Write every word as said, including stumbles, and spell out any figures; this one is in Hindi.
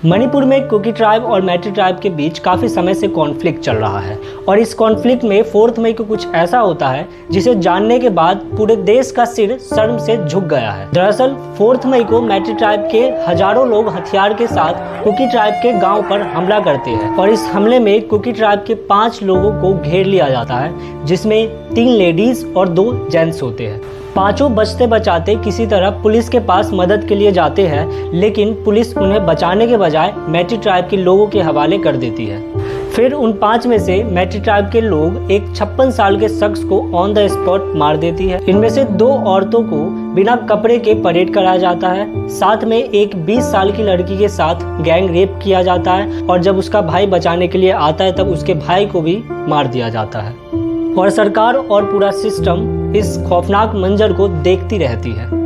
मणिपुर में कुकी ट्राइब और मैटी ट्राइब के बीच काफ़ी समय से कॉन्फ्लिक्ट चल रहा है और इस कॉन्फ्लिक्ट में फोर्थ मई को कुछ ऐसा होता है जिसे जानने के बाद पूरे देश का सिर शर्म से झुक गया है। दरअसल फोर्थ मई को मैटी ट्राइब के हजारों लोग हथियार के साथ कुकी ट्राइब के गांव पर हमला करते हैं और इस हमले में कुकी ट्राइब के पाँच लोगों को घेर लिया जाता है, जिसमें तीन लेडीज और दो जेंट्स होते हैं। पांचों बचते बचाते किसी तरह पुलिस के पास मदद के लिए जाते हैं, लेकिन पुलिस उन्हें बचाने के बजाय मैटी ट्राइब के लोगों के हवाले कर देती है। फिर उन पांच में से मैटी ट्राइब के लोग एक छप्पन साल के शख्स को ऑन द स्पॉट मार देती है। इनमें से दो औरतों को बिना कपड़े के परेड कराया जाता है। साथ में एक बीस साल की लड़की के साथ गैंग रेप किया जाता है और जब उसका भाई बचाने के लिए आता है तब उसके भाई को भी मार दिया जाता है और सरकार और पूरा सिस्टम इस खौफनाक मंजर को देखती रहती है।